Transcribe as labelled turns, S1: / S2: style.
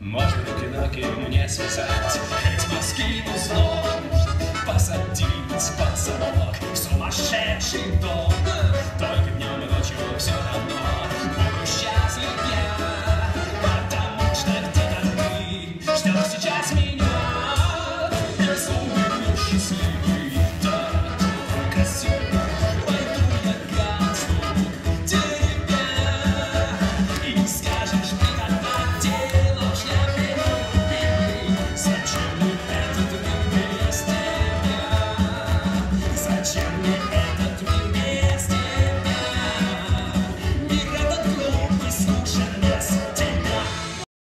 S1: Может, руки-ноги мне связать, хоть мозги узлом, посадить под замок в сумасшедший дом. Только днем и ночью все равно.